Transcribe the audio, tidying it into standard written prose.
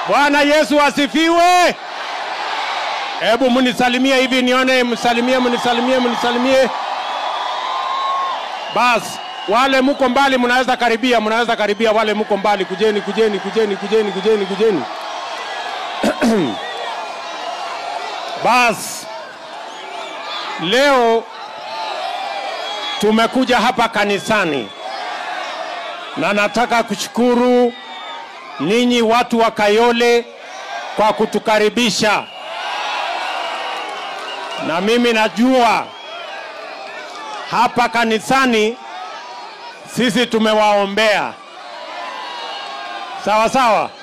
Bwana Yesu asifiwe. Hebu munisalimie hivi nione, mnisalimie. Bas, wale mko mbali mnaweza karibia, wale mko mbali kujeni. Bas, leo tumekuja hapa kanisani na nataka kushukuru ninyi watu wa Kayole kwa kutukaribisha. Na mimi najua hapa kanisani sisi tumewaombea. Sawa sawa.